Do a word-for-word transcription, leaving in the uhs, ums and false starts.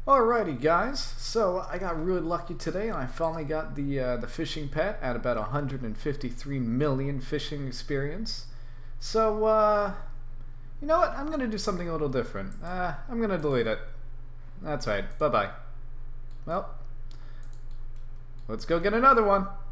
Alrighty guys, so I got really lucky today and I finally got the uh, the fishing pet at about one hundred fifty-three million fishing experience. So uh, you know what, I'm gonna do something a little different. uh, I'm gonna delete it. That's right, bye bye. Well, let's go get another one.